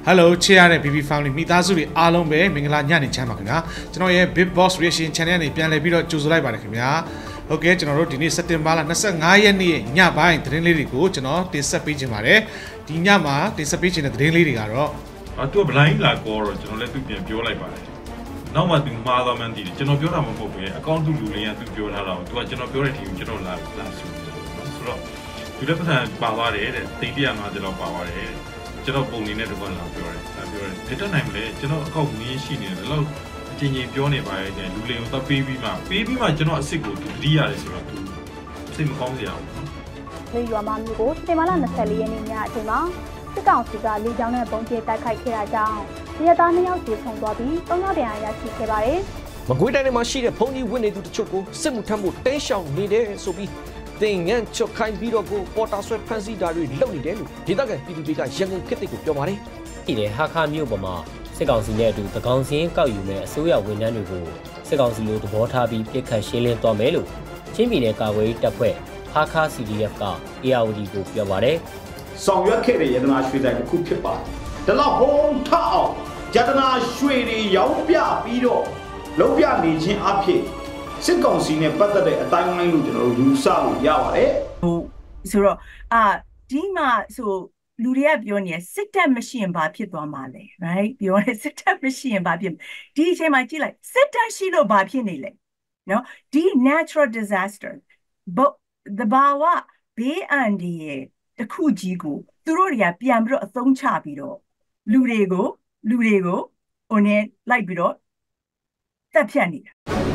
Hello ချစ်ရတဲ့ BB Family မိသားစုတွေအားလုံးပဲမင်္ဂလာညနေချမ်းပါခင်ဗျာကျွန်တော်ရဲ့ Big Boss Reaction Channel ကနေပြန်လည်ပြီးတော့ကြိုဆိုလိုက်ပါတယ်ခင်ဗျာဟုတ်ကဲ့ကျွန်တော်တို့ဒီနေ့စက်တင်ဘာလ25ရက်နေ့ညပိုင်းသတင်းလေးတွေကိုကျွန်တော်တင်ဆက်ပေးခြင်းပါတယ်ဒီညမှာတင်ဆက်ပေးခြင်းတဲ့သတင်းလေးတွေကတော့သူက blind လာကောတော့ကျွန်တော်လည်းသူပြန်ပြောလိုက်ပါတယ်နောက်မှသူမှားသွားမှန်းသိတယ်ကျွန်တော်ပြောတာမဟုတ်ဘူးအကောင့်သူလူလေးကသူပြောထားတာကိုသူကကျွန်တော်ပြောတဲ့ทีကျွန်တော်လာဆိုတော့သူလည်းပတ်စံပါသွားတယ်တဲ့350လောက်ပါသွားတယ်ကျွန်တော်ပုံနေနဲ့တကွာလာပြောတယ်ဖြစ်တတ်နိုင်မလဲကျွန်တော်အကောင့်မင်းရှိနေတယ်လောက်အချင်းချင်းပြောနေပါရဲ့လူလေးကိုသပေးပြီးမှကျွန်တော်အစ်စ်ကိုသူတတိရတယ်ဆိုတော့သူစိတ်မကောင်းစရာဘူးလေရွာမမျိုးကိုစက်တင်ဘာလ24ရက်နေ့ညအချိန်မှာစစ်ကောင်စီကလေကြောင်းနဲ့ပုံကျဲတိုက်ခိုက်ခဲ့တာကြောင့်ရဲသား2ယောက်စီဆုံးသွားပြီး3ယောက်တရားရရှိခဲ့ပါတယ်။မကွေးတိုင်းမှာရှိတဲ့ဘုံကြီးဝင်းနေသူတချို့ကိုစစ်မှုထမ်းဖို့တင်းရှောင်နေတယ်ဆိုပြီးတင်ငန်းချုပ်ခိုင်းပြီးတော့ကိုပေါ်တာဆွဲဖန်ဆီးတာတွေလုပ်နေတယ်လို့ဒေသခံပြည်သူတွေကရန်ကုန်ခေတ်ကိုပြောပါတယ်။ဒီလေဟာခါမြို့ပေါ်မှာစစ်ကောင်စီနဲ့အတူသကောင်စင်းကောက်ယူမဲ့အစိုးရဝန်ထမ်းတွေကိုစစ်ကောင်စီလိုသဘောထားပြီးပြစ်ခတ်ရှင်းလင်းသွားမယ်လို့ချင်းပြည်နယ်ကာကွယ်ရေးတပ်ဖွဲ့ဟာခါ CDF က ARD ကိုပြောပါတယ်။ဆောင်ရွက်ခဲ့တဲ့ယတနာရွှေဆိုင်တစ်ခုဖြစ်ပါတယ်။ဒါတော့ဟိုးထအောင်ယတနာရွှေတွေရောင်းပြပြီးတော့လုံးပြနေခြင်းအဖြစ်စစ်ကောင်စီနဲ့ပတ်သက်တဲ့အတိုင်းအတိုင်းလို့ကျွန်တော်တို့ယူဆလို့ရပါတယ်။ဟုတ်ဆိုတော့ဒီမှာဆိုလူတွေကပြောနေစစ်တပ်မရှိရင်ဘာဖြစ်သွားမှာလဲ right ပြောနေစစ်တပ်မရှိရင်ဘာဖြစ်ဒီအချိန်မှာကြည့်လိုက်စစ်တပ်ရှိလို့ဘာဖြစ်နေလဲနော်ဒီ natural disaster but the bawaဘေးအန္တရာယ်တစ်ခုကြီးကိုသူတို့တွေကပြန်ပြီးတော့အသုံးချပြီးတော့လူတွေကိုဟိုနဲ့လိုက်ပြီးတော့တက်ဖြတ်နေတာ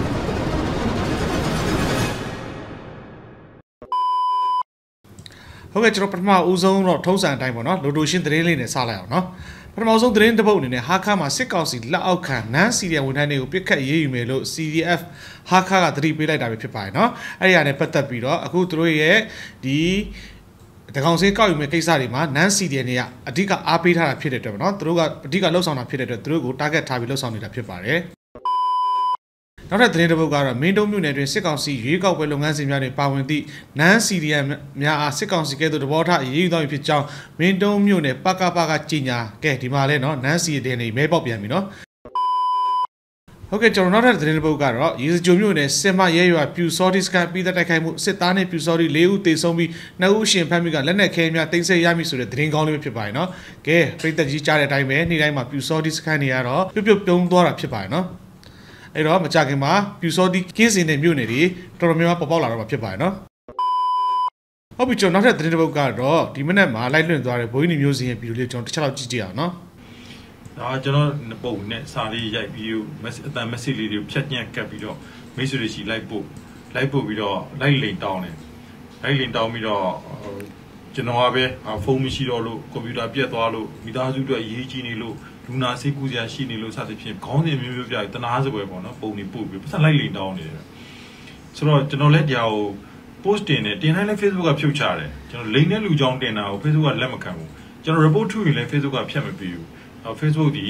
ဟုတ်ကဲ့ကျွန်တော်ပထမဦးဆုံးတော့ထုံးစံအတိုင်းပေါ့နော်လိုတိုရှင်းသတင်းလေးနဲ့စလိုက်အောင်နော်ပထမဆုံးသတင်းတစ်ပုဒ်အနေနဲ့ဟာခါမှာစစ်ကောင်စီလက်အောက်ခံနန်းစီရီယံဝန်ထမ်းတွေကိုပြစ်ခတ်ရေးယူမယ်လို့ CDF ဟာခါကသတိပေးလိုက်တာပဲဖြစ်ပါတယ်နော်အဲ့ဒီအရာနဲ့ပတ်သက်ပြီးတော့အခုသူတို့ရဲ့ဒီတကောင်စင်းကောက်ယူမဲ့ကိစ္စတွေမှာနန်းစီရီယံတွေကအဓိကအားပေးထားတာဖြစ်တဲ့အတွက်ပေါ့နော်သူတို့ကအဓိကလှုပ်ဆောင်တာဖြစ်တဲ့အတွက်သူတို့ကို target ထားပြီးလှုပ်ဆောင်နေတာဖြစ်ပါတယ်နောက်ထပ်သတင်းတစ်ပုဒ်ကတော့မင်းတုံးမြို့နယ်တွင်စစ်ကောင်စီရွေးကောက်ပွဲလုပ်ငန်းစဉ်များတွင်ပါဝင်သည့်နန်းစီရီယံများအားစစ်ကောင်စီကဲ့သို့သဘောထားအရေးယူသွားပြီဖြစ်ကြောင်းမင်းတုံးမြို့နယ်ပကကြီးညာကဲဒီမှာလဲနော်နန်းစီရီယံတွေမဲပေါက်ပြန်ပြီနော်ဟုတ်ကဲ့ကျွန်တော်နောက်ထပ်သတင်းတစ်ပုဒ်ကတော့ရေစကြိုမြို့နယ်စင်မရဲရွာပြူစောတိစကန်ပြီးသက်တိုက်ခိုက်မှုစစ်သားနဲ့ပြူစောတိ4ဦးသေဆုံးပြီး2ဦးရှင်ဖမ်းမိကလက်နက်ခဲများတင်ဆက်ရမိဆိုတဲ့သတင်းကောင်းလေးဖြစ်ပါတယ်နော်ကဲပြည်သက်ကြီးကြားတဲ့အတိုင်းပဲနေ့တိုင်းမှာပြူစောတိစကန်တွေကတော့ပြုတ်ပြုံးသွားတာဖြစ်ပါတယ်နော်အဲ့တော့မကြခင်မှာပြူစောတိကင်းစင်တဲ့မြို့နယ်တွေတော်တော်များများပေါ်ပေါက်လာတော့မှာဖြစ်ပါတယ်နော်ဟုတ်ပြီကျွန်တော်နောက်ထပ်သတင်းတစ်ပုဒ်ကတော့ဒီမနေ့မှာလိုက်လွှင့်သွားတဲ့ဘိုးကြီးမျိုးစင်ရဲ့ဗီဒီယိုလေးကျွန်တော်တစ်ချက်လောက်ကြည့်ကြည့်အောင်နော်ဒါကျွန်တော်ပုံနဲ့စာလေးရိုက်ပြီးအတန် message လေးတွေဖြတ်ညက်ကပ်ပြီးတော့မိတ်ဆွေတွေရှိလိုက်ပို့ပြီးတော့လိုက်လိန်တောင်းတယ်လိုက်လိန်တောင်းပြီးတော့ကျွန်တော်ကပဲဖုန်းမရှိတော့လို့ကွန်ပျူတာပြတ်သွားလို့မိသားစုတွေရေးကြည့်နေလို့လူနာစိတ်ကူးစရာရှိနေလို့စသဖြင့်ခေါင်းစဉ်မျိုးပြတနာစပွဲပေါ့နော်ပုံတွေပို့ပြီးပတ်စံလိုက်လိန်တောင်းနေတယ်ဆိုတော့ကျွန်တော်လည်းဒီဟာကို post တင်တိုင်းလည်း Facebook ကဖြုတ်ချတယ်ကျွန်တော်လိန်တဲ့လူကြောင်းတင်တာကို Facebook ကလက်မခံဘူးကျွန်တော် report ထုတ်ရင်လည်း Facebook ကဖြတ်မပေးဘူးFacebook ဒီ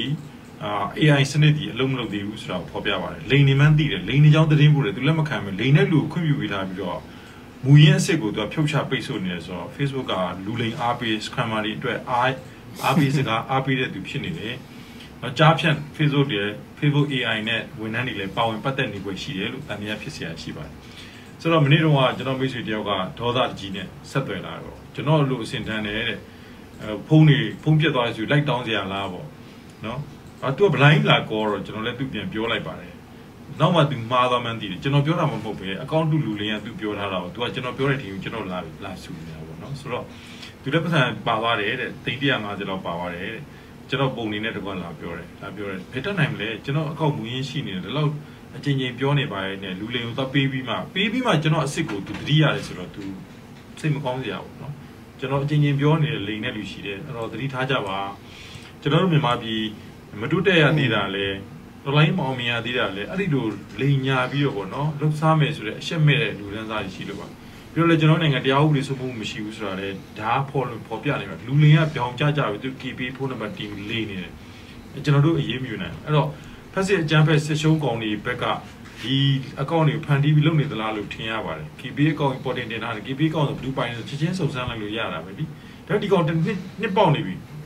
AI စနစ်ဒီအလုံးမလုပ်သေးဘူးဆိုတာကိုဖော်ပြပါတယ်လိန်နေမှန်းသိတယ်လိန်နေကြောင်းသတင်းပို့တယ်သူလက်မခံဘူးလိန်တဲ့လူကိုခွင့်ပြုပေးထားပြီးတော့မူရင်းအစ်စ်ကိုသူကဖြုတ်ချပိတ်ဆို့နေတယ်ဆိုတော့ Facebook ကလူလိန်အားပေး scammer တွေအတွက်အားပေးစကားအားပေးတဲ့သူဖြစ်နေတယ်ကြားဖြန့် Facebook AI နဲ့ဝန်ထမ်းတွေလည်းပါဝင်ပတ်သက်နေပွဲရှိတယ်လို့တန်တရားဖြစ်เสียရှိပါတယ်ဆိုတော့မနေ့တုန်းကကျွန်တော်မိတ်ဆွေတယောက်ကဒေါသကြီးနဲ့ဆက်သွယ်လာတော့ကျွန်တော်လို့အစဉ်တန်းတယ်တဲ့ဖုန်းပြတ်သွားတယ်ဆိုလိုက်တောင်းစရာလားပေါ့နော်သူက blind လာကောတော့ကျွန်တော်လည်းသူပြန်ပြောလိုက်ပါတယ်နောက်မှသူမှားသွားမှန်းသိတယ်ကျွန်တော်ပြောတာမဟုတ်ပဲအကောင့်တူလူလေးကသူပြောထားတာကိုသူကကျွန်တော်ပြောတဲ့ทีကိုကျွန်တော်လာဆူနေတာပေါ့နော်ဆိုတော့သူလည်းပတ်စံပါသွားတယ်တဲ့350လောက်ပါသွားတယ်တဲ့ကျွန်တော်ပုံနေနဲ့တကွာလာပြောတယ်ဖေတတ်နိုင်မလဲကျွန်တော်အကောက်မူရင်းရှိနေတယ်ဒီလောက်အချင်းချင်းပြောနေပါရဲ့နဲ့လူလိန်ကိုသွားပေးပြီးမှကျွန်တော်အစ်စ်ကိုသူတတိရတယ်ဆိုတော့သူစိတ်မကောင်းစရာဘူးနော်ကျွန်တော်အချင်းချင်းပြောနေတဲ့လိန်နဲ့လူရှိတယ်အဲ့တော့တတိထားကြပါကျွန်တော်တို့မြန်မာပြည်မတုတက်ရသေးတာလဲတော်လိုင်းမောင်မြင်ရသေးတာလဲအဲ့ဒီလိုလိန်ညာပြီးတော့ပေါ့နော်လှုပ်ရှားမယ်ဆိုတဲ့အရှက်မဲ့တဲ့လူတန်းစားတွေရှိလို့ပါပြီးတော့လေကျွန်တော်နိုင်ငံတရားဥပဒေစိုးမိုးမှုမရှိဘူးဆိုတာလေဒါဖော်ပြနေမှာလူလင်ကပြောင်းကြပြီးသူ KP ဖုန်းနံပါတ်တီလေးနေတယ်ကျွန်တော်တို့အရေးမြူနိုင်အဲ့တော့ဖက်စစ်အကြမ်းဖက်စစ်ရှုံးကောင်တွေဘက်ကဒီအကောင့်တွေဖန်တီးပြီးလုပ်နေသလားလို့ထင်ရပါတယ် KP အကောင့် important တင်ထားတယ် KP အကောင့်ဆိုဘလူးပိုင်းချက်ချင်းစုံစမ်းလိုက်လို့ရတာပဲဒီဒါဒီကောင်နှစ်ပေါက်နေပြီခ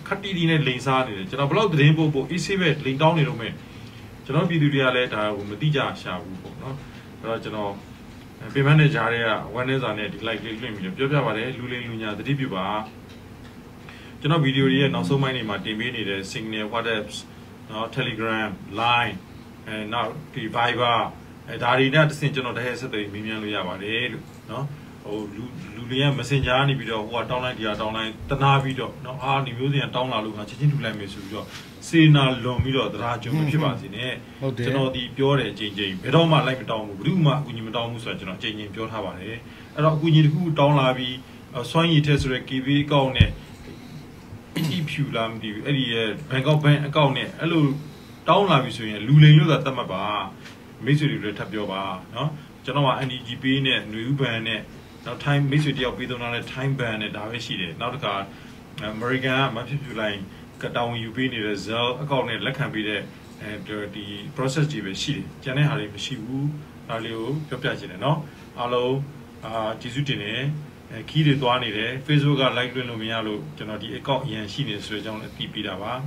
ခက်တီတီနဲ့လိန်စားနေတယ်ကျွန်တော်ဘလောက်သတင်းပို့ဖို့ easy ပဲလိန်တောင်းနေတော့မယ်ကျွန်တော်ပြည်သူတွေကလည်းဒါကိုမတိကြရှာဘူးပေါ့နော်အဲ့တော့ကျွန်တော်ပြင်ပနဲ့ကြားတဲ့က awareness နဲ့ဒီ like လေးလွှင့်ပြီးပြောပြပါတယ်လူလိန်လူညာသတိပြုပါကျွန်တော်ဗီဒီယိုတွေရဲ့နောက်ဆုံးပိုင်းတွေမှာတင်ပေးနေတဲ့ Signal WhatsApp နော် Telegram Line နောက်ဒီ Viber ဒါတွေနဲ့တစ်ဆင့်ကျွန်တော်တဟဲဆက်သွယ်မေးမြန်းလို့ရပါတယ်လို့နော်ဟိုလူတွေက Messenger ကနေပြီးတော့ဟိုကတောင်းလိုက်ဒီကတောင်းလိုက်တနာပြီးတော့နော်ဒီမျိုးစင်တောင်းလာလို့ငါချက်ချင်းထူလိုက်မယ်ဆိုပြီးတော့စေနာလွန်ပြီးတော့တရားကြုံမဖြစ်ပါစေနဲ့ကျွန်တော်ဒီပြောတယ်အချိန်ချင်းဘယ်တော့မှလိုက်မတောင်းဘူးဘယ်သူမှအကူအညီမတောင်းဘူးဆိုတော့ကျွန်တော်အချိန်ချင်းပြောထားပါတယ်အဲ့တော့အကူအညီတစ်ခုတောင်းလာပြီးစွမ်းရည်ထက်ဆိုရဲ KB အကောင့်နဲ့ဖြူလာမသိဘူးအဲ့ဒီရဲ့ Bangkok Bank အကောင့်နဲ့အဲ့လိုတောင်းလာပြီဆိုရင်လူလိန်လို့သာသတ်မှတ်ပါမိတ်ဆွေတွေထပ်ပြောပါနော်ကျွန်တော်က NDG ပေးနဲ့ຫນွေဥပန်နဲ့နောက် time မိတ်ဆွေတယောက်ပေးတော့တဲ့ time ban နဲ့ဒါပဲရှိတယ်နောက်တစ်ခါ American ကမဖြစ်ဖြူလိုင်းကတောင်းယူပေးနေတဲ့ Zelle အကောင့်နဲ့လက်ခံပေးတဲ့ဒီ process တွေပဲရှိတယ်ကျန်တဲ့ဟာတွေမရှိဘူးဒါလေးကိုပြောပြချင်တယ်နော်အားလုံးကျေးဇူးတင်တယ်ခီးတွေသွားနေတယ် Facebook က like လွှင့်လို့မရလို့ကျွန်တော်ဒီ account အရင်ရှိနေဆိုတဲ့အကြောင်းလည်းသိပေးတာပါ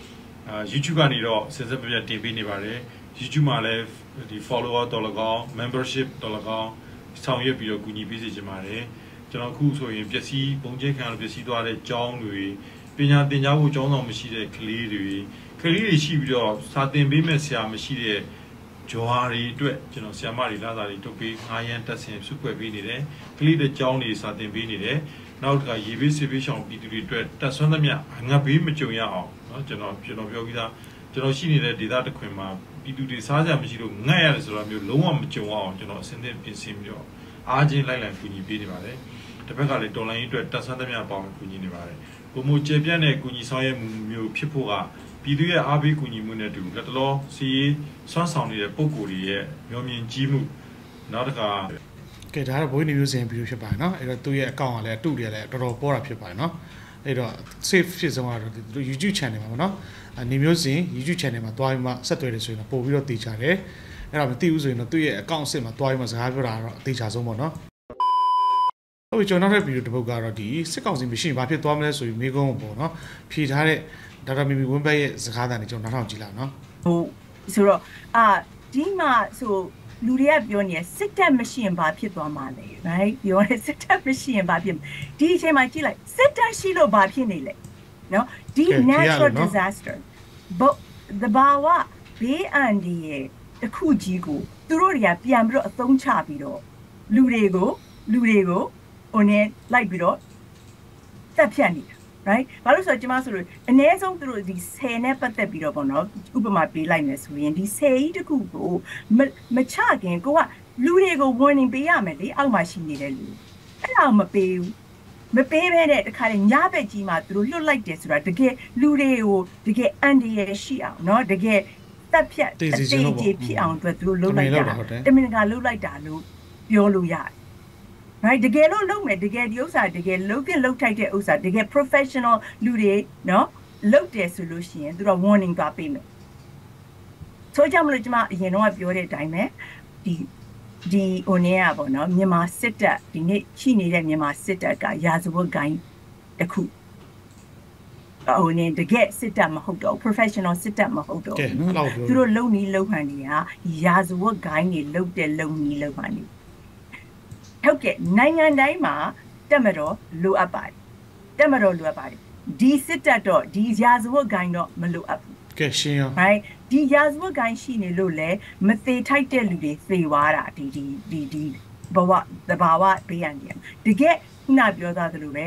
YouTube ကနေတော့ဆက်ဆက်ပြပြတင်ပေးနေပါတယ် YouTube မှာလည်းဒီ follower တော်လကောင်း membership တော်လကောင်းဆောင်ရွက်ပြီးတော့ကူညီပေးစေချင်ပါတယ်ကျွန်တော်အခုဆိုရင်ပျက်စီးပုံကျဲခံလို့ပျက်စီးသွားတဲ့ကျောင်းတွေပညာသင်ကြားဖို့ကျောင်းဆောင်မရှိတဲ့ကလေးတွေရှိပြီးတော့စာသင်ပေးမဲ့ဆရာမရှိတဲ့ဂျွာတွေအတွက်ကျွန်တော်ဆရာမတွေလာတာတွေထုတ်ပေး9ရန်တက်ဆင်စုဖွဲ့ပေးနေတယ်ကလေးတွေကျောင်းတွေစာသင်ပေးနေတယ်နောက်တစ်ခါရေဘေးဆေးဘေးရှောင်ပြည်သူတွေအတွက်တက်ဆွမ်းသမျှငတ်ဘေးမကြုံရအောင်เนาะကျွန်တော်ပြောပြီးသားကျွန်တော်ရှိနေတဲ့ဒေသတစ်ခွင်မှာပြည်သူတွေစားကြမရှိလို့ငတ်ရတယ်ဆိုတာမျိုးလုံးဝမကြုံအောင်ကျွန်တော်အစင်းသင့်ပြင်ဆင်ပြီးတော့အားချင်းလိုက်လံကူညီပေးနေပါတယ်တစ်ဖက်ကလည်းတော်လိုင်းအတွက်တက်ဆွမ်းသမျှပေါင်းကူညီနေပါတယ်ဘုံမိုကျေပြန့်တဲ့ကူညီဆောင်ရွက်မှုမျိုးဖြစ်ဖို့ကပြည်သူရဲ့အားပေးကူညီမှုနဲ့တူလက်တလောစီစွမ်းဆောင်နေတဲ့ပုံကိုယ်တွေရဲ့မျှော်မြင်ကြီးမှုနောက်တစ်ခါကဲဒါကတော့ဘိုးနေမျိုးစင်ဗီဒီယိုဖြစ်ပါတယ်နော်အဲ့တော့သူ့ရဲ့ account ကလည်းအတူတွေလည်းတော်တော်ပေါ်တာဖြစ်ပါတယ်နော်အဲ့တော့ safe ဖြစ်ဆုံးကတော့သူ YouTube channel မှာပေါ့နော်နေမျိုးစင် YouTube channel မှာတွားပြီးမှဆက်သွယ်တယ်ဆိုရင်တော့ပို့ပြီးတော့တည်ချတယ်အဲ့တော့မသိဘူးဆိုရင်တော့သူ့ရဲ့ account အစ်စ်မှာတွားပြီးမှစကားပြောတာတော့အသေးချဆုံးပေါ့နော်ဟုတ်ပြီကျွန်တော်နောက်တဲ့ဗီဒီယိုတစ်ပုဒ်ကတော့ဒီစစ်ကောင်စီမရှိရင်ဘာဖြစ်သွားမလဲဆိုပြီးမိကုန်းပေါ့နော်ဖြေထားတဲ့ဒေါက်တာမီမီဝင်းဘက်ရဲ့စကားသံတွေကျွန်တော်နောက်ထောင်ကြည့်လိုက်နော်ဟုတ်ဆိုတော့ဒီမှာဆိုလူတွေကပြောနေစစ်တပ်မရှိရင်ဘာဖြစ်သွားမှာလဲ right ပြောနေစစ်တပ်မရှိရင်ဘာဖြစ်ဒီအချိန်မှာကြည့်လိုက်စစ်တပ်ရှိလို့ဘာဖြစ်နေလဲနော်ဒီ natural disaster but the bawa ဘေးအန္တရာယ်တစ်ခုကြီးကိုသူတို့တွေကပြန်ပြီးတော့အသုံးချပြီးတော့လူတွေကိုဟိုနဲ့လိုက်ပြီးတော့တက်ဖြတ်နေတာ right ဘာလို့ဆိုတော့ကျမဆိုလို့အနည်းဆုံးသူတို့ဒီ10နဲ့ပတ်သက်ပြီးတော့ပေါ့နော်ဥပမာပေးလိုက်မယ်ဆိုရင်ဒီ10ကြီးတစ်ခုကိုမချခင်ကိုကလူတွေကို warning ပေးရမယ်လေအောက်မှာရှိနေတဲ့လူအဲ့ဒါမပေးဘူးမပေးဘဲနဲ့တခါလေညဘက်ကြီးမှာသူတို့လွတ်လိုက်တယ်ဆိုတာတကယ်လူတွေကိုတကယ်အန်ဒီရရှိအောင်เนาะတကယ်တက်ဖြတ်အသေးကြီးဖြစ်အောင်အတွက်သူတို့လုပ်လိုက်တာတမင်ကလုပ်လိုက်တာလို့ပြောလို့ရတယ်right တကယ်လို့လုပ်မယ်တကယ်ဒီဥစ္စာတကယ်လုပ်ထိုက်တဲ့ဥစ္စာတကယ် professional လူတွေเนาะလုပ်တယ်ဆိုလို့ရှိရင်သူတို့ warning သွားပေးမယ်ဆိုကြမလို့ကျွန်မအရင်တော့ပြောတဲ့အတိုင်းပဲဒီဟိုနေရပေါ့နော်မြန်မာစစ်တပ်ဒီနေ့ရှိနေတဲ့မြန်မာစစ်တပ်ကရာဇဝတ်ဂိုင်းတစ်ခုဟိုနေတကယ်စစ်တပ်မဟုတ်တော့ professional စစ်တပ်မဟုတ်တော့သူတို့လုံနီးလုံဟန်တွေကရာဇဝတ်ဂိုင်းတွေလုံတဲ့လုံနီးလုံဟန်တွေဟုတ်ကဲ့နိုင်ငံတိုင်းမှာတက်မတော်လိုအပ်ပါတယ်ဒီစစ်တပ်တော့ဒီရာဇဝတ်ဂိုင်းတော့မလိုအပ်ဘူးကဲရှင်းရော right ဒီရာဇဝတ်ဂိုင်းရှိနေလို့လဲမသေးထိုက်တဲ့လူတွေသေသွားတာဒီဘဝသဘာဝဘေးရန်ကြီးတကယ်ခုနပြောသားသလိုပဲ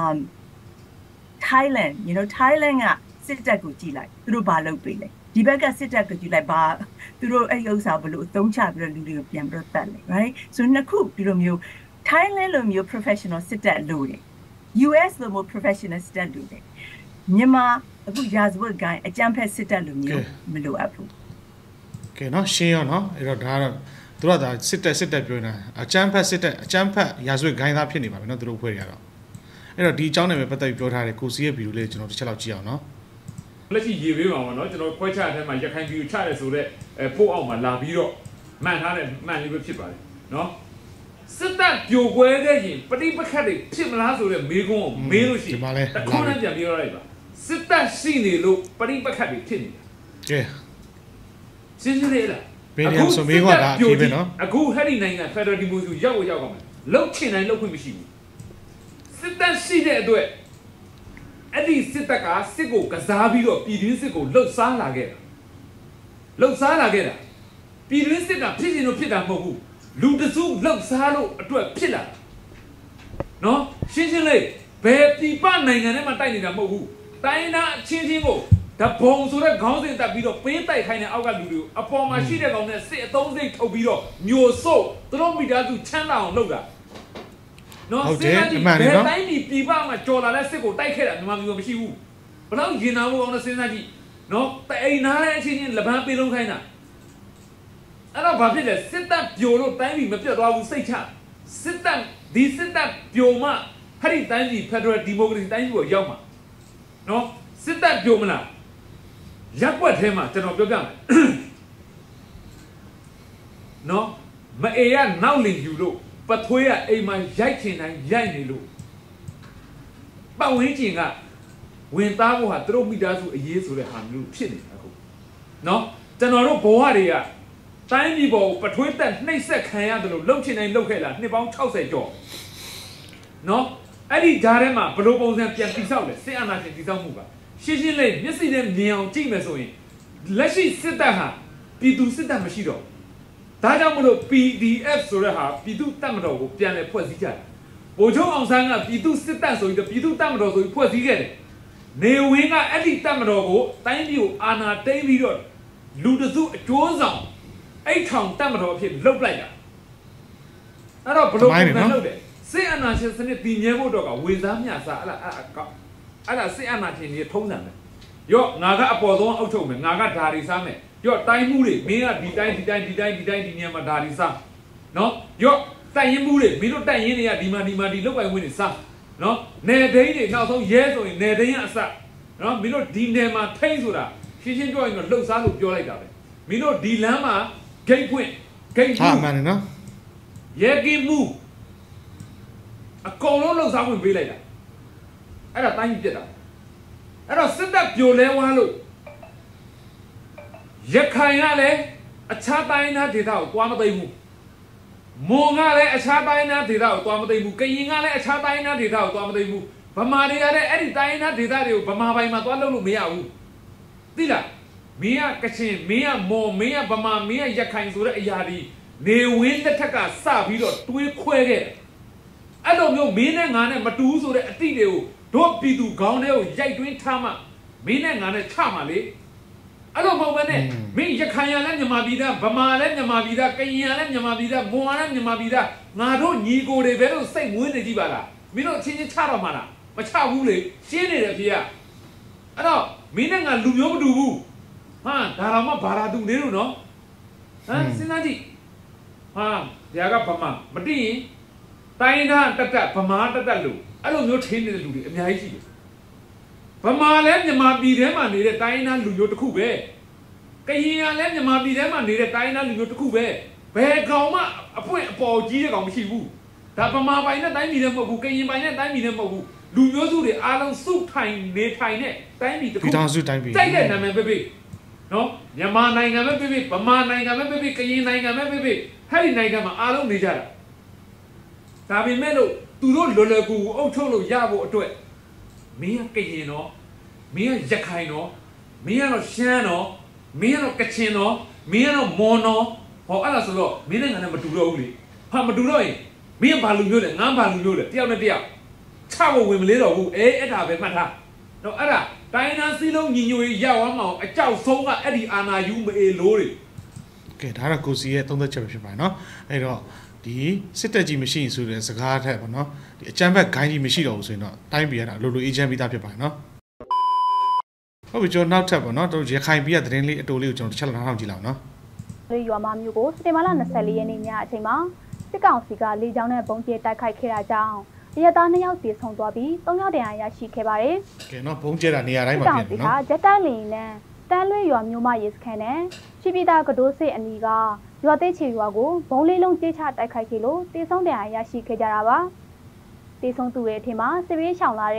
Thailand Thailand ကစစ်တပ်ကိုကြည့်လိုက်သူတို့ဘာလုပ်ပေးလဲဒီဘက်ကစစ်တပ်ကိုကြည့်လိုက်ဘာသူတို့အဲ့ဒီဥစ္စာဘလို့အသုံးချပြီးတော့လူတွေကိုပြန်ပြီးတော့တတ်လိုက် right ဆိုနှစ်ခုဒီလိုမျိုး Thailand လိုမျိုး professional စစ်တပ်လို့တယ် US လိုမျိုး professional စစ်တပ်လို့တယ်မြန်မာအခုရာဇဝတ်ဂိုင်းအကြမ်းဖက်စစ်တပ်လိုမျိုးမလိုအပ်ဘူးကဲနော်ရှင်းရောနော်အဲ့တော့ဒါကတော့သူတို့ကဒါစစ်တပ်ပြောနေတာအကြမ်းဖက်စစ်တပ်အကြမ်းဖက်ရာဇဝတ်ဂိုင်းသားဖြစ်နေပါပြီနော်သူတို့ဖွဲ့ရတော့အဲ့တော့ဒီအကြောင်းနဲ့ပဲပတ်သက်ပြီးပြောထားတဲ့ကိုစီရဲ့ဗီဒီယိုလေးကျွန်တော်တစ်ချက်လောက်ကြည့်အောင်နော်လက်ရှိရေးပေးပါအောင်နော်ကျွန်တော်ခွဲချတဲ့အထက်မှာရခိုင်ဗီဒီယိုချရဲဆိုတော့ပို့အောက်မှာလာပြီးတော့မှန်ထားတဲ့မှန်လေးပဲဖြစ်ပါတယ်နော်စစ်တပ်ပြိုကွဲတဲ့ရင်ပဋိပက္ခတွေဖြစ်မလားဆိုတဲ့မေးခွန်းကိုမေးလို့ရှိရင်ခုနကပြန်ပြောလိုက်ပါစစ်တပ်ရှိနေလို့ပရိပက္ခတွေဖြစ်နေတာကဲရှင်းရှင်းလေးလားဘယ်နေရာဆိုမေးခွန်းဒါအပြေပဲနော်အခုဟဲ့ဒီနိုင်ငံ Federal Democracy ရောက်ကောင်းမယ်လှုပ်ချင်တိုင်းလှုပ်ခွင့်မရှိဘူးစစ်တပ်ရှိတဲ့အတွက်အဲ့ဒီစစ်တပ်ကစစ်ကိုကစားပြီးတော့ပြည်တွင်းစစ်ကိုလှုပ်ရှားလာခဲ့တာပြည်တွင်းစစ်ကဖြစ်ရင်တော့ဖြစ်တာမဟုတ်ဘူးလူတစုလှုပ်ရှားလို့အတွက်ဖြစ်လာနော်ရှင်းလေးဘယ်ပြည်ပနိုင်ငံထဲမှာတိုက်နေတာမဟုတ်ဘူးတိုင်းသားအချင်းချင်းကိုဓဘုံဆိုတဲ့ခေါင်းစဉ်တက်ပြီးတော့ပေးတိုက်ခိုင်းတဲ့အောက်ကလူတွေကိုအပေါ်မှာရှိတဲ့ကောင်နဲ့စစ်အသုံးစိတ်ထုတ်ပြီးတော့မျိုးစို့သူတို့မိသားစုချမ်းသာအောင်လုပ်တာနော်စစ်တပ်ဒီဘယ်တိုင်းပြည်ပမှာကြော်လာတဲ့စစ်ကိုတိုက်ခဲ့တာမြန်မာမျိုးမရှိဘူးဘယ်တော့ရင်နာဖို့အောင်တဲ့စဉ်းစားကြည့်နော်တိန်နာတဲ့အချင်းချင်းလက်ပန်းပေးလုံးခိုင်းတာအဲ့တော့ဘာဖြစ်လဲစစ်တပ်ပြိုလို့တိုင်းပြည်မပြတ်သွားဘူးစိတ်ချစစ်တပ်ပြိုမှဟဲ့ဒီတိုင်းပြည် Federal Democracy တိုင်းပြည်ကိုရောက်မှာနော်စစ်တပ်ပြိုမလားရက်ွက်ထဲမှာကျွန်တော်ပြောပြမယ်နော်မအေးရနောက်လင်ယူလို့ပထွေးကအိမ်မှာရိုက်ချင်တိုင်းရိုက်နေလို့ပတ်ဝန်းကျင်ကဝင်သားဖို့ဟာသူတို့မိသားစုအရေးဆိုတဲ့ဟာမျိုးဖြစ်နေတာအခုနော်ကျွန်တော်တို့ဘဝတွေကတိုင်းပြည်ပေါ်ပထွေးတက်နှိပ်စက်ခံရတယ်လို့လှုပ်ချင်တိုင်းလှုပ်ခဲ့လားနှစ်ပေါင်း60ကျော်နော်အဲ့ဒီဓာတ်ထဲမှာဘလို့ပုံစံပြန်တိဆောက်လဲစစ်အာဏာရှင်တိဆောက်မှုကရှင်းရှင်းလေးမျက်စိနဲ့မြင်အောင်ကြည့်မယ်ဆိုရင်လက်ရှိစစ်တပ်ဟာပြည်သူစစ်တပ်မရှိတော့ဒါကြောင့်မလို့ PDF ဆိုတဲ့ဟာပြည်သူတပ်မတော်ကိုပြန်လည်ဖွဲ့စည်းကြတယ်ဗိုလ်ချုပ်အောင်ဆန်းကပြည်သူစစ်တပ်ဆိုပြီးပြည်သူတပ်မတော်ဆိုပြီးဖွဲ့စည်းခဲ့တယ်နေဝင်းကအဲ့ဒီတပ်မတော်ကိုတိုင်းပြည်ကိုအာဏာသိမ်းပြီးတော့လူတစုအကျိုးဆောင်အဲ့ထောင်တပ်မတော်အဖြစ်လှုပ်လိုက်တာအဲ့တော့ဘလို့ပုံစံလုပ်တယ်စစ်အာဏာရှင်စနစ်တည်မြဲဖို့တော့ကဝေစားမြစားအဲ့ဒါစစ်အာဏာရှင်တွေထုံးစံပဲရော့ငါကအပေါ်ဆုံးအုပ်ချုပ်မယ်ငါကဓာရီစားမယ်ရော့တိုင်းမှုတွေမင်းကဒီတိုင်းဒီနေရာမှာဓာရီစားနော်ရော့တိုက်ရင်မှုတွေမင်းတို့တိုက်ရင်တွေကဒီမှာဒီလောက်ပိုင်ဝင်နေစားနော်နယ်ဒိန်းတွေနောက်ဆုံးရဲဆိုရင်နယ်ဒိန်းကအစနော်မင်းတို့ဒီနယ်မှာထိန်းဆိုတာရှင်းပြောရင်တော့လှုပ်ရှားလို့ပြောလိုက်တာပဲမင်းတို့ဒီလမ်းမှာဂိတ်ဖွင့်ဂိတ်ဟာမှန်တယ်နော်ရဲကင်းမှုအကုန်လုံးလှုပ်ရှားဝင်ပေးလိုက်တာအဲ့ဒါတိုင်းပြစ်တာအဲ့တော့စစ်တပ်ပြိုလဲဝါလို့ရခိုင်ကလည်းအခြားတိုင်းသားဒေသကိုတွားမသိဘူးမွန်ကလည်းအခြားတိုင်းသားဒေသကိုတွားမသိဘူးကရင်ကလည်းအခြားတိုင်းသားဒေသကိုတွားမသိဘူးဗမာတွေကလည်းအဲ့ဒီတိုင်းသားဒေသတွေကိုဗမာပိုင်းမှာတွားလို့မရဘူးသိလားမင်းကကချင်မင်းကမွန်မင်းကဗမာမင်းကရခိုင်ဆိုတဲ့အရာဒီနေဝင်းလက်ထက်ကစပြီးတော့တွေးခွဲခဲ့အဲ့လိုမျိုးမင်းနဲ့ငါနဲ့မတူဘူးဆိုတဲ့အတိတွေကိုတို့ပြည်သူခေါင်းထဲကိုရိုက်တွင်းထားမှမင်းနဲ့ငါနဲ့ချမှလေအဲ့လိုမဟုတ်ဘဲနဲ့မင်းရခိုင်ရလည်းမြန်မာပြည်သားဗမာလည်းမြန်မာပြည်သားကရင်ရလည်းမြန်မာပြည်သားမွန်ရလည်းမြန်မာပြည်သားငါတို့ညီကိုတွေပဲလို့စိတ်မွေးနေကြည့်ပါလားမင်းတို့အချင်းချင်းချတော့မှလားမချဘူးလေရှင်းနေတယ်ဖေကအဲ့တော့မင်းနဲ့ငါလူမျိုးမတူဘူးဟာဒါတော့မှဘာသာတူနေလို့နော်ဟမ်စဉ်းစားကြည့်ဟာဒီကဗမာမတည်ရင်တိုင်းသားတက်ဗမာတက်လို့အဲ့လိုမျိုးထင်းနေတဲ့လူတွေအများကြီးရှိတယ်ဗမာလည်းမြန်မာပြည်ထဲမှာနေတဲ့တိုင်းသားလူမျိုးတစ်ခုပဲကရင်ကလည်းမြန်မာပြည်ထဲမှာနေတဲ့တိုင်းသားလူမျိုးတစ်ခုပဲဘယ်ကောင်မှအပွင့်အပေါ်ကြီးတဲ့ကောင်မရှိဘူးဒါဗမာပိုင်းနဲ့တိုင်းပြည်နဲ့မဟုတ်ဘူးကရင်ပိုင်းနဲ့တိုင်းပြည်နဲ့မဟုတ်ဘူးလူမျိုးစုတွေအားလုံးစုထိုင်နေထိုင်တဲ့တိုင်းပြည်တစ်ခုပြည်တော်စုတိုင်းပြည်တိုက်တဲ့နာမည်ပဲနော်မြန်မာနိုင်ငံပဲဗမာနိုင်ငံပဲကရင်နိုင်ငံပဲဟဲ့ဒီနိုင်ငံမှာအားလုံးနေကြတာဒါပေမဲ့လို့သူတို့လွယ်လွယ်ကူကူအုပ်ချုပ်လို့ရဖို့အတွက်မင်းကကရင်တော့မင်းကရခိုင်တော့မင်းကတော့ရှမ်းတော့မင်းကတော့ကချင်တော့မင်းကတော့မွန်တော့ဟောအဲ့ဒါဆိုတော့မင်းနိုင်ငံနဲ့မတူတော့ဘူးလေဟာမတူတော့ရင်မင်းဘာလူမျိုးလဲငါဘာလူမျိုးလဲတယောက်နဲ့တယောက်ချဖို့ဝင်မလေးတော့ဘူးအဲ့ဒါပဲမှတ်ထားတော့အဲ့ဒါတိုင်းသားစည်းလုံးညီညွတ်ရေးရောက်အောင်အကြောက်ဆုံးကအဲ့ဒီအာနာယူမအေလို့လေကဲဒါတော့ကိုစီရဲ့သုံးသက်ချက်ပဲဖြစ်ပါတယ်နော်အဲ့တော့ဒီစစ်တပ်ကြီးမရှိဆိုတဲ့စကားထက်ပေါ့နော်ဒီအကြမ်းဖက်ဂိုင်းကြီးမရှိတော့ဘူးဆိုရင်တော့တိုင်းပြည်ကလိုလိုအေဂျင့်ပြီးသားဖြစ်ပါတယ်နော်ဟုတ်ပြီကျွန်တော်နောက်ထပ်ပေါ့နော်တို့ရခိုင်ပြည်ကသတင်းလေးအတိုလေးကိုကျွန်တော်တစ်ချက်လောက်နားထောင်ကြည့်လောက်နော်လေရွာမမျိုးကိုစက်တင်ဘာလ24ရက်နေ့ညအချိန်မှာစစ်ကောင်စီကလေကြောင်းနဲ့ပုံကျဲတိုက်ခိုက်ခဲ့တာကြောင့်ရဲသား2ယောက်သေဆုံးသွားပြီး3ယောက်ဒဏ်ရာရရှိခဲ့ပါတယ်ကဲနော်ပုံကျဲတာနေရာတိုင်းမှာဖြစ်တယ်နော်ဂျက်တိုက်လင်းနဲ့တန်းလွေရွာမျိုးမရေစခန်းနဲ့ရှိပြည်သားကတိုးစစ်အနီးကရွာသိချေရွာကိုဘုံလေးလုံးကြေးချတိုက်ခိုက်ခဲ့လို့တေဆုံးဒဏ်ရာရရှိခဲ့ကြတာပါတေဆုံးသူရဲ့အထင်မှာစစ်ဘေးရှောင်လာတဲ့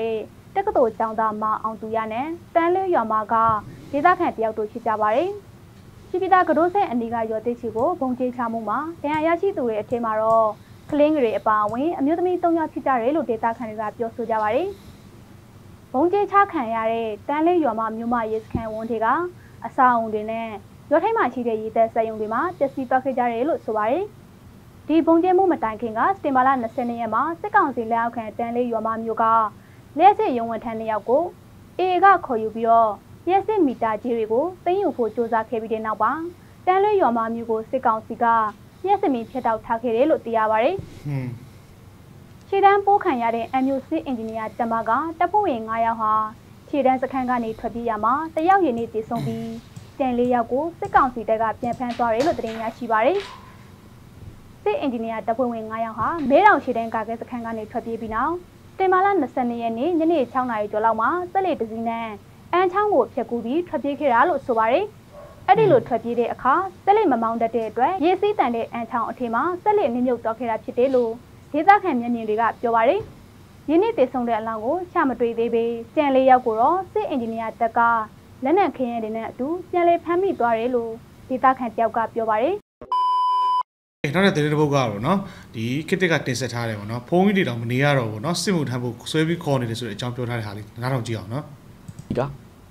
တက္ကသိုလ်ကျောင်းသားမအောင်သူရနဲ့တန်းလေးရွာမှာကဒေသခံတယောက်တို့ရှိကြပါတယ်ရှိပြည်သားကတိုးဆဲအနီးကရော်သိချီကိုဘုံကျချမှုမှာတရားရရှိသူတွေအထက်မှာတော့ကလင်းငယ်အပါအဝင်အမျိုးသမီး၃ယောက်ဖြစ်ကြတယ်လို့ဒေသခံတွေကပြောဆိုကြပါတယ်ဘုံကျချခံရတဲ့တန်းလေးရွာမှာမြို့မရေးစခန်းဝန်တွေကအဆောက်အုံတွေနဲ့ရွာထိပ်မှာရှိတဲ့ရေသက်စက်ရုံတွေမှာပျက်စီးသွားခဲ့ကြတယ်လို့ဆိုပါတယ်ဒီဘုံကျမှုမတိုင်ခင်ကစတင်ဘာလ20ရက်မှာစစ်ကောင်စီလက်အောက်ခံတန်းလေးရွာမှာမြို့ကလျှက်စစ်ရုံဝန်ထမ်း2ယောက်ကိုအေကခေါ်ယူပြီးတော့လျှက်စစ်မီတာကြီးတွေကိုသိမ်းယူဖို့ကြိုးစားခဲ့ပြီးတဲ့နောက်ပါတန်းလေးရွာမှာမြို့ကိုစစ်ကောင်စီကလျှက်စစ်မီဖြတ်တောက်ထားခဲ့တယ်လို့သိရပါတယ်ခြေတန်းပိုးခံရတဲ့ MUC အင်ဂျင်နီယာတမကတပ်ဖွဲ့ဝင်9ယောက်ဟာခြေတန်းစခန်းကနေထွက်ပြေးရမှာတယောက်ရည်နေတည်ဆုံပြီးတန်4ယောက်ကိုစစ်ကောင်စီတပ်ကပြန်ဖမ်းသွားတယ်လို့သတင်းရရှိပါတယ်စစ်အင်ဂျင်နီယာတပ်ဖွဲ့ဝင်9ယောက်ဟာမဲတောင်ခြေတန်းကာကဲစခန်းကနေထွက်ပြေးပြီးနောက်တင်မာလာ22ရက်နေ့ညနေ6နာရီကျော်လောက်မှာစက်လေတစည်းနဲ့အန်းချောင်းကိုဖျက်ကူးပြီးထွက်ပြေးခဲ့တာလို့ဆိုပါတယ်အဲ့ဒီလိုထွက်ပြေးတဲ့အခါစက်လေမမောင်းတတ်တဲ့အတွက်ရေစီးတန်တဲ့အန်းချောင်းအထက်မှာစက်လေနစ်မြုပ်သွားခဲ့တာဖြစ်တယ်လို့ဒေသခံမျက်မြင်တွေကပြောပါတယ်ယင်းနေ့တည်ဆုံတဲ့အလောင်းကိုချမတွေ့သေးပေကြံ4ယောက်ကိုတော့စစ်အင်ဂျင်နီယာတပ်ကလက်နက်ခင်းရဲတွေနဲ့အတူပြန်လည်ဖမ်းမိသွားတယ်လို့ဒေသခံတယောက်ကပြောပါတယ်နောက်တဲ့တဲ့ဘုတ်ကတော့နော်ဒီခစ်တစ်ကတင်ဆက်ထားတယ်ပေါ့နော်ဖုန်းကြီးတွေတော့မနေရတော့ဘူးနော်စစ်မှုထမ်းဖို့ဆွဲပြီးခေါ်နေတယ်ဆိုတဲ့အကြောင်းပြောထားတဲ့ဟာလေးနားထောင်ကြည့်အောင်နော်ဒါ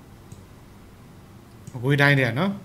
အကွေးတိုင်းတဲ့နော်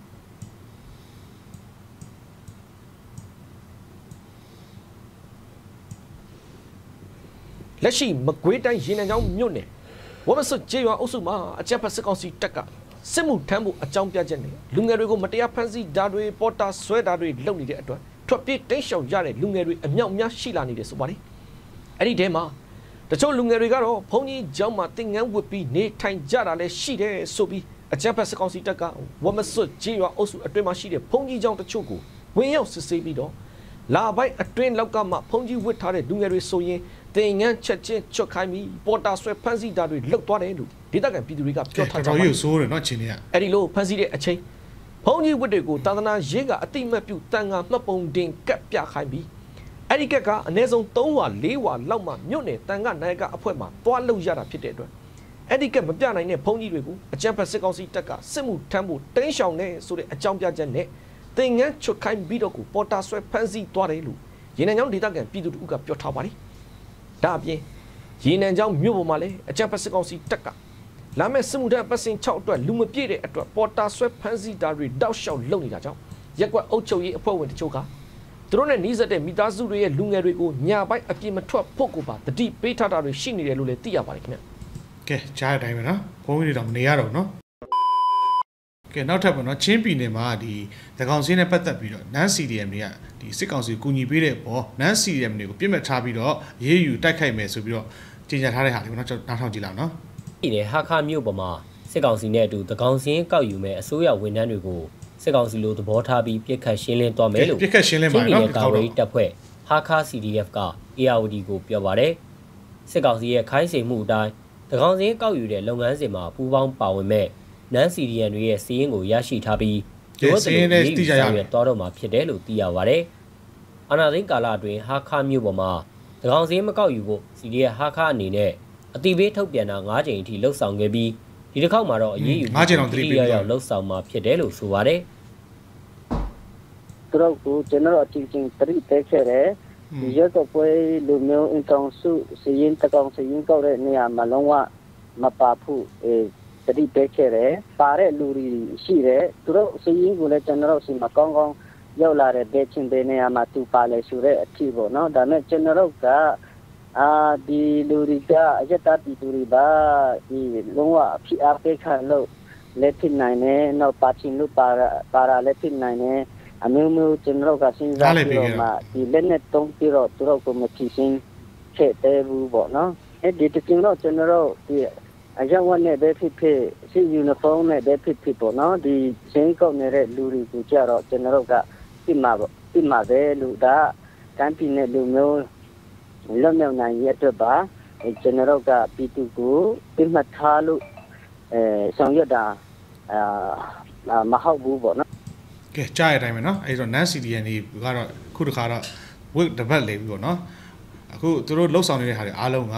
လက်ရှိမကွေးတိုင်းရေနံချောင်းမြို့နယ်ဝမဆွကျေးရွာအုပ်စုမှာအကြမ်းဖက်စစ်ကောင်စီတပ်ကစစ်မှုထမ်းဖို့အကြောင်းပြချက်နဲ့လူငယ်တွေကိုမတရားဖမ်းဆီးဓာတ်တွေပေါ်တာဆွဲဓာတ်တွေလုပ်နေတဲ့အတွက်ထွက်ပြေးတိတ်ရှောင်ရတဲ့လူငယ်တွေအမြောက်များရှိလာနေတယ်ဆိုပါတယ်အဲ့ဒီထဲမှာတချို့လူငယ်တွေကတော့ဘုံကြီးကျောင်းမှာသင်ငန်းဝတ်ပြီးနေထိုင်ကြတာလည်းရှိတယ်ဆိုပြီးအကြမ်းဖက်စစ်ကောင်စီတပ်ကဝမဆွကျေးရွာအုပ်စုအတွင်းမှာရှိတဲ့ဘုံကြီးကျောင်းတချို့ကိုဝင်ရောက်စစ်ဆေးပြီးတော့လာပိုင်းအတွင်းလောက်ကမှဘုံကြီးဝတ်ထားတဲ့လူငယ်တွေဆိုရင်သင်ငန်းချက်ချင်းချွတ်ခိုင်းပြီးပေါ်တာဆွဲဖမ်းဆီးတာတွေလှုပ်သွားတယ်လို့ဒေသခံပြည်သူတွေကပြောထားကြပါတယ်တော်တော်ဆိုးတယ်နော်ချင်းတွေကအဲ့ဒီလိုဖမ်းဆီးတဲ့အချိန်ဘုံကြီးဝတ်တွေကိုသာသနာရေးကအတိမတ်ပြုတန်ခါမှတ်ပုံတင်ကပ်ပြခိုင်းပြီးအဲ့ဒီကက်ကအနည်းဆုံး3ဝါ4ဝါလောက်မှမြို့နယ်တန်ခါနိုင်ကအဖွဲမှာတွားလှုပ်ရတာဖြစ်တဲ့အတွက်အဲ့ဒီကက်မပြနိုင်တဲ့ဘုံကြီးတွေကိုအကြမ်းဖက်စစ်ကောင်စီတပ်ကစစ်မှုထမ်းဖို့တင်းရှောင်နေဆိုတဲ့အကြောင်းပြချက်နဲ့သင်ငန်းချွတ်ခိုင်းပြီးတော့ကိုပေါ်တာဆွဲဖမ်းဆီးသွားတယ်လို့ရေနံချောင်းဒေသခံပြည်သူတို့ကပြောထားပါတယ်ဒါအပြင်ရေနံချောင်းမြို့ပေါ်မှာလည်းအကြမ်းဖက်စစ်ကောင်စီတပ်ကလာမယ့်စစ်မှုထမ်းပတ်စင်6အတွက်လူမပြည့်တဲ့အတွက်ပေါ်တာဆွဲဖမ်းဆီးတာတွေတောက်လျှောက်လုပ်နေတာကြောင့်ရက်ကွက်အုပ်ချုပ်ရေးအဖွဲ့ဝင်တချို့ကသူတို့နဲ့နှီးစပ်တဲ့မိသားစုတွေရဲ့လူငယ်တွေကိုညာပိုင်းအပြစ်မထွက်ဖို့ကိုပါတတိပေးထားတာတွေရှိနေတယ်လို့လည်းသိရပါတယ်ခင်ဗျကဲကြားရတိုင်းပဲနော်ဘုန်းကြီးတွေတော့မနေရတော့နော်ကဲနောက်ထပ်ပေါ့နော်ချင်းပြည်နယ်မှာဒီသကောင်စင်းနဲ့ပတ်သက်ပြီးတော့နန်း CDM တွေကဒီစစ်ကောင်စီကိုကူညီပေးတဲ့ပေါ်နန်း CDM တွေကိုပြစ်မှတ်ထားပြီးတော့ရေးယူတိုက်ခိုက်မယ်ဆိုပြီးတော့ကြေညာထားတဲ့ဟာလေးပေါ့နော်ကျွန်တော်နားထောင်ကြည့်လောက်နော်ဒီလေဟာခါမြို့ပေါ်မှာစစ်ကောင်စီနဲ့အတူသကောင်စင်းကောက်ယူမဲ့အစိုးရဝန်ထမ်းတွေကိုစစ်ကောင်စီလိုသဘောထားပြီးပြစ်ခတ်ရှင်းလင်းသွားမယ်လို့ပြစ်ခတ်ရှင်းလင်းပါနော်ကာဝေးတပ်ဖွဲ့ဟာခါ CDF က ARD ကိုပြောပါတယ်စစ်ကောင်စီရဲ့ခိုင်းစေမှုအတိုင်းသကောင်စင်းကောက်ယူတဲ့လုပ်ငန်းစဉ်မှာပူးပေါင်းပါဝင်မဲ့နန်း CDN တွေရဲ့စီးရင်ကိုရရှိထားပြီးတို့စီးရင်နဲ့တိကျရတော့တော့မှာဖြစ်တယ်လို့သိရပါတယ်။အာနာသိန်းကာလအတွင်းဟာခါမြို့ပေါ်မှာသကောင်စင်းမကောက်ယူဖို့ CDN ဟာခါအနေနဲ့အတိပေးထုတ်ပြန်တာ9ကြိမ်အထိလှုပ်ဆောင်ခဲ့ပြီးဒီတစ်ခေါက်မှာတော့အရေးယူ 9ကြိမ်အောင်တိကျရောက်လှုပ်ဆောင်မှာဖြစ်တယ်လို့ဆိုပါတယ်။သူတို့ကကျွန်တော်အချင်းချင်းတရိတဲခဲ့တယ်ဒီရက်တော့ပွဲလူမျိုးအင်ကောင်စုစီရင်တကောင်စီရင်ကောက်တဲ့နေရာမှာလုံးဝမပါဘူးတတိပဲခဲ့တယ်ပါတဲ့လူတွေရှိတယ်သူတို့စီရင်ကိုလည်းကျွန်တော်စီမှာကောင်းကောင်းရောက်လာတဲ့ဘဲချင်းတဲ့နေရာမှာသူပါလဲဆိုတဲ့အဖြစ်ပေါ့နော်ဒါနဲ့ကျွန်တော်ကဒီလူတွေကအရတတီသူတွေပါဒီလုံးဝအဖြစ်အပေးခံလို့လက်ဖြစ်နိုင်တယ်နောက်ပါချင်းလို့ပါရာလက်ဖြစ်နိုင်တယ်အမျိုးမျိုးကျွန်တော်ကစဉ်းစားပြီးတော့မှဒီလက်နဲ့တုံးပြီးတော့သူတို့ကမဖြစ်စင်းခဲ့တဲ့ဘူးပေါ့နော်အဲ့ဒီတကင်းတော့ကျွန်တော်ဒီအကြောင်းနဲ့ပဲဖြစ်ဖြစ်စီယူနီဖောင်းနဲ့ပဲဖြစ်ဖြစ်ပေါ့နော်ဒီချင်းကောက်နေတဲ့လူတွေကိုကြတော့ကျွန်တော်ကပြစ်မှာပဲလူဒါတန်းပြင်းတဲ့လူမျိုးလွတ်မြောက်နိုင်ရတဲ့ပါကျွန်တော်ကပြည်သူကိုပြစ်မှတ်ထားလို့ဆောင်ရွက်တာမဟုတ်ဘူးပေါ့နော်ကဲကြားရတိုင်းပဲနော်အဲ့တော့ NAN CDN တွေကတော့ခုတစ်ခါတော့ work တပတ်လေပြီပေါ့နော်အခုသူတို့လှုပ်ဆောင်နေတဲ့ဟာတွေအားလုံးက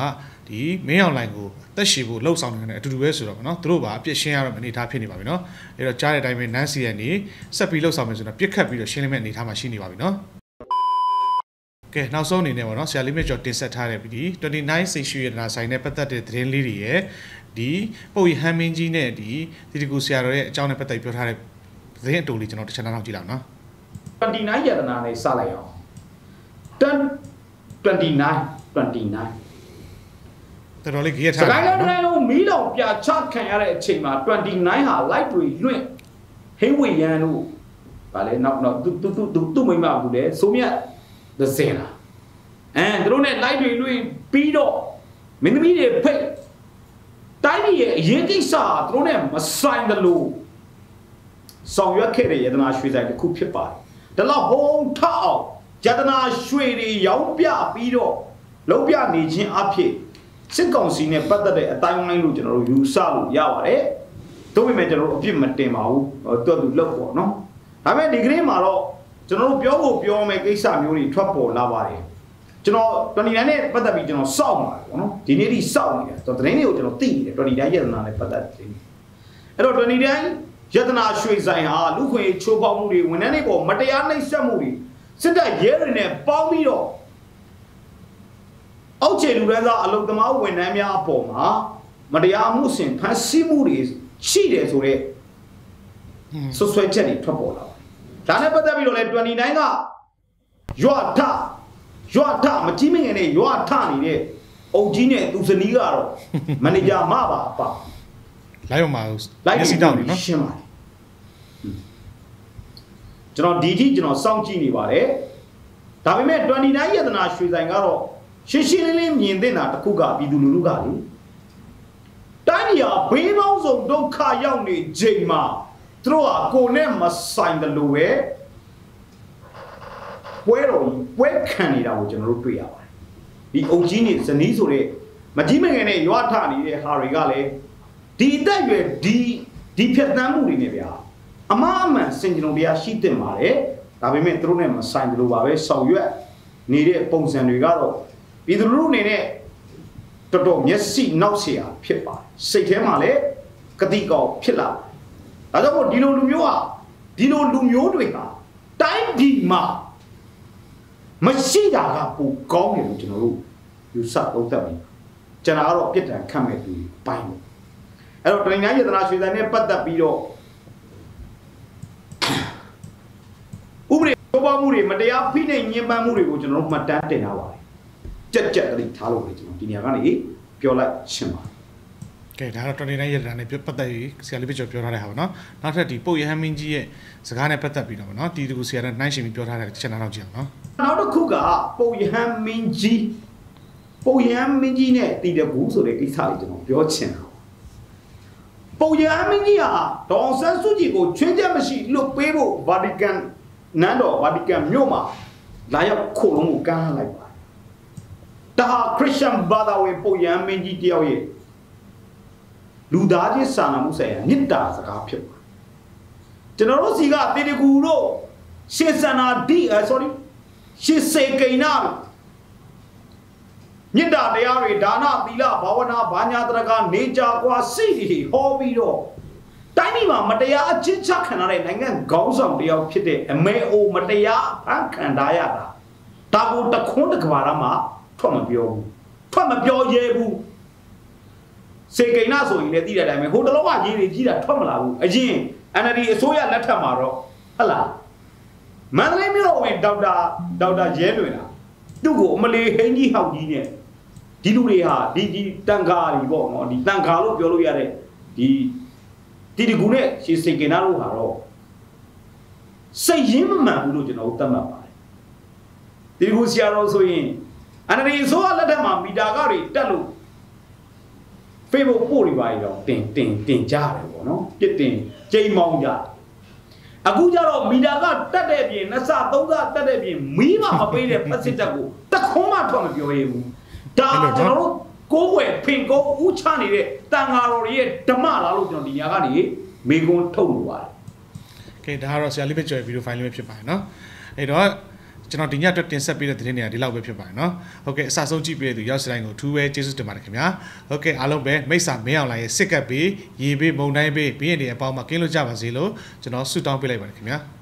ဒီမင်းအောင်လိုင်ကိုတက်ရှိဖို့လှုပ်ဆောင်နေတဲ့အတူတူပဲဆိုတော့နော်သူတို့ပါအပြစ်ရှင်းရတော့အနေထားဖြစ်နေပါပြီနော်အဲ့တော့ကြားတဲ့အတိုင်းပဲနန်းစီရနေဆက်ပြီးလှုပ်ဆောင်မယ်ဆိုတော့ပြစ်ခတ်ပြီးတော့ရှင်းလင်းမဲ့အနေထားမှာရှိနေပါပြီနော်ကဲနောက်ဆုံးအနေနဲ့ပေါ့နော်ဆရာလေးမြတ်ကျော်တင်ဆက်ထားတဲ့ဒီ29စိတ်ရှုရတနာဆိုင်နဲ့ပတ်သက်တဲ့သတင်းလေးတွေရဲ့ဒီပုတ်ရဟမ်းမင်းကြီးနဲ့ဒီတကူဆရာတော်ရဲ့အကြောင်းနဲ့ပတ်သက်ပြောထားတဲ့သတင်းအတူလေးကျွန်တော်တစ်ချက်နောက်ကြည့်လောက်နော် 29ရတနာနဲ့စလိုက်အောင်29 တော်တော်လေးကြီးရထားတယ်စကိုင်းလမ်းလုံးမီးလောင်ပြချခံရတဲ့အချိန်မှာ29ဟာ light တွေလွင့်ဟိဝေယန်တို့ဗာလဲနောက်သူမိမဘူးလေဆိုမြတ်ဒဇင်လာသူတို့နဲ့ light တွေလွင့်ပြီးတော့မင်းသမီးတွေဖိတ်တိုင်းပြည်ရဲ့အရေးကိစ္စသူတို့နဲ့မဆိုင်တယ်လို့ဆောင်ရွက်ခဲ့တဲ့ယတနာရွှေဆိုင်တစ်ခုဖြစ်ပါတယ်ဒါလောက်ဘုံထအောင်ယတနာရွှေတွေရောင်းပြပြီးတော့လုံးပြနေခြင်းအဖြစ်စစ်ကောင်စီနဲ့ပတ်သက်တဲ့အတိုင်းဝိုင်းလို့ကျွန်တော်တို့ယူဆလို့ရပါတယ်ဒါပေမဲ့ကျွန်တော်တို့အပြစ်မတင်ပါဘူးတော်သူလောက်ပေါ့နော်ဒါပေမဲ့ဒီကနေ့မှာတော့ကျွန်တော်တို့ပြောမယ်ကိစ္စမျိုးတွေထွက်ပေါ်လာပါတယ်ကျွန်တော်29နဲ့ပတ်သက်ပြီးကျွန်တော်စောင့်ပါတယ်ပေါ့နော်ဒီနေ့ထိစောင့်နေတယ်သတင်းတွေကိုကျွန်တော်သိနေတယ်29ယတနာနဲ့ပတ်သက်တယ်အဲ့တော့29ယတနာရွှေဆိုင်ဟာလူခွင့်ချိုးဖောက်မှုတွေဝန်ထမ်းတွေပေါ်မတရားနှိပ်စက်မှုတွေစစ်တပ်ရဲတွေနဲ့ပေါင်းပြီးတော့အောက်ခြေလူတန်းစားအလုပ်သမားဝန်ထမ်းများအပေါ်မှာမတရားမှုဆင်ဖန်ဆီးမှုတွေရှိတယ်ဆိုတော့ဆွဆွဲချက်တွေထွက်ပေါ်လာတယ်ဒါနဲ့ပတ်သက်ပြီးတော့လေ29ကရွာထမကြီးမငယ်နဲ့ရွာထနေတဲ့အုပ်ကြီးနဲ့သူစနီးကတော့မန်နေဂျာမပါလိုက်အောင်ပါမျက်စိတောင်းနေနော်ရှင်းပါတယ်ကျွန်တော်ဒီကြီးကျွန်တော်စောင့်ကြည့်နေပါတယ်ဒါပေမဲ့29ယတနာရွှေဆိုင်ကတော့ရှင်းရှင်းလင်းလင်းမြင်သင့်တာတစ်ခုကပြည်သူလူထုကလေတိုင်းပြည်ဟာဘေးပေါင်းစုံဒုက္ခရောက်နေချိန်မှာသူတို့ဟာကိုယ်နဲ့မဆိုင်တယ်လို့ပဲပွဲတော်ကြီးပွဲခံနေတာကိုကျွန်တော်တို့တွေ့ရပါတယ်ဒီအုပ်ကြီးနေဇနီးဆိုတဲ့မကြီးမငယ်နဲ့ရွာထနေတဲ့ဟာတွေကလည်းဒီအသက်ရွယ်ဒီဖြတ်သန်းမှုတွေနဲ့ဗျာအမှားအမှန်စင်ကြုံတရားရှိတင်ပါတယ်ဒါပေမဲ့သူတို့နဲ့မဆိုင်တယ်လို့ပါပဲဆောင်ရွက်နေတဲ့ပုံစံတွေကတော့ပြည်သူလူထုအနေနဲ့တော်တော်မျက်စိနောက်เสียဖြစ်ပါတယ်စိတ်ထဲမှာလည်းကတိကောက်ဖြစ်လာဒါကြောင့်ဒီလိုလူမျိုးတွေဟာတိုင်းပြည်မှာမရှိတာကပိုကောင်းတယ်လို့ကျွန်တော်တို့ယူဆသုံးသပ်ပြီးကျွန်တော်ကတော့ပြစ်ဒဏ်ခတ်မဲ့သူပိုင်းပေါ့အဲ့တော့29ယတနာရွှေဆိုင်နဲ့ပတ်သက်ပြီးတော့ဥပဒေချိုးဖောက်မှုတွေမတရားဖိနှိပ်ညှဉ်းပန်းမှုတွေကိုကျွန်တော်တို့မှတ်တမ်းတင်ထားပါတယ်ကြက်တတိထားလို့ပဲကျွန်တော်ဒီနေရာကနေပြောလိုက်ရှင်းပါတယ်ကဲဒါတော့29ရက်တာနဲ့ပတ်သက်ပြီးဆရာလေးပြကျော်ပြောထားတဲ့ဟာပေါ့နော်နောက်ထပ်ဒီပုတ်ရဟန်းမင်းကြီးရဲ့စကားနဲ့ပတ်သက်ပြီးတော့ပေါ့နော်ဒီတကူဆရာနဲ့နှိုင်းရှင်ပြီးပြောထားတဲ့ချက်နောက်ကြည့်အောင်နော်နောက်တစ်ခုကပုတ်ရဟန်းမင်းကြီးနဲ့တည်တကူဆိုတဲ့ကိစ္စလေးကျွန်တော်ပြောချင်တာပုတ်ရဟန်းမင်းကြီးဟာဒေါ်ဆန်းစုကြည်ကိုချွင်းချက်မရှိလွတ်ပေးဖို့ဗာတီကန်နန်းတော်ဗာတီကန်မြို့မှာလာရောက်ခိုးလုံးကိုကမ်းလှမ်းလိုက်ပါဒါခရစ်ယာန်ဘာသာဝင်ပုတ်ရဟန်းမင်းကြီးတယောက်ရဲ့လူသားချင်းစာနာမှုဆိုင်ရာမေတ္တာစကားဖြစ်ပါတယ်ကျွန်တော်တို့စီကတေတကူတို့ရှေစန္နာရှေစေကိနာမေတ္တာတရားတွေဒါနသီလဘာဝနာဘာညာတရကနေကြကွာစိတ်ဟောပြီးတော့တိုင်းပြည်မှာမတရားအချင်းချခံရတဲ့နိုင်ငံခေါင်းဆောင်တယောက်ဖြစ်တဲ့အမေအိုမတရားဖန်ခံထားရတာဒါကိုတခွန်းတကဘာရမှာထွက်မပြောရဲဘူးစေကိန်းနာဆိုရင်လည်းသိတဲ့အတိုင်းပဲဟိုတလောကရေးတွေကြီးတာထွက်မလာဘူးအရင် NLD အစိုးရလက်ထက်မှာတော့ဟုတ်လားမန္တလေးမြို့ဝင်ဒေါက်တာရဲလွင်လာသူ့ကိုအမလီဟိန်းကြီးဟောက်ကြီးနဲ့ဒီလူတွေဟာဒီတန်ခါတွေပေါ့နော်ဒီတန်ခါလို့ပြောလို့ရတဲ့ဒီတကူနဲ့ရှေစေကိန်းနာလို့ဟာတော့စိတ်ရင်းမမှန်ဘူးလို့ကျွန်တော်သတ်မှတ်ပါတယ်ဒီတကူဆရာတော်ဆိုရင် NLD အစိုးရလက်ထက်မှာမီတာကားတွေတက်လို့Facebook ပို့ပြီးပါရောတင်ကြတယ်ပေါ့နော်ပြစ်တင်ချိန်မောင်းကြအခုကျတော့မီတာကတက်တဲ့ပြင်2ဆ3ဆတက်တဲ့ပြင်မီးမပေးတဲ့ပတ်စစ်တပ်ကိုတခွန်းမှထွက်မပြောရဘူးဒါကျွန်တော်တို့ကိုးွယ်ဖင်ကုန်းဦးချနေတဲ့တန်ဃာတော်ရဲ့ဓမ္မလားလို့ကျွန်တော်ဒီညကနေမေကွန်းထုတ်လို့ပါတယ်ကဲဒါကတော့ဆရာလေးပဲကြော်ဗီဒီယိုဖိုင်လေးပဲဖြစ်ပါတယ်နော်အဲ့တော့ကျွန်တော်ဒီညအတွက်တင်ဆက်ပေးတဲ့သတင်းတွေကဒီလောက်ပဲဖြစ်ပါတယ်နော်ဟုတ်ကဲ့အစဆုံးကြည့်ပေးတဲ့သူရောက်စတိုင်းကိုထူးပဲကျေးဇူးတင်ပါတယ်ခင်ဗျာဟုတ်ကဲ့အားလုံးပဲမိတ်ဆာမင်းအောင်လိုင်းရဲ့စစ်ကပ်ပေးရေပေးမုံတိုင်းပေးဘင်းရည်တွေအပေါင်းမှာကင်းလို့ကြပါစေလို့ကျွန်တော်ဆုတောင်းပေးလိုက်ပါတယ်ခင်ဗျာ